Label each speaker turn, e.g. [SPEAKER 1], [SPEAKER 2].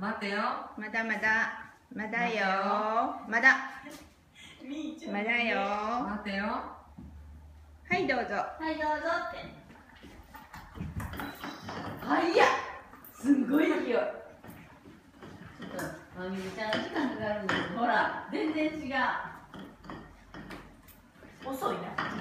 [SPEAKER 1] 待てよ。
[SPEAKER 2] まだまだ。まだよ。まだ。まだよ。
[SPEAKER 1] 待てよ。
[SPEAKER 2] はいどうぞ。
[SPEAKER 3] はいどうぞって。
[SPEAKER 2] はいや。すんごい勢い。
[SPEAKER 3] ちょっとまみみちゃん時間かかるんです。ほら全然違う。遅いな。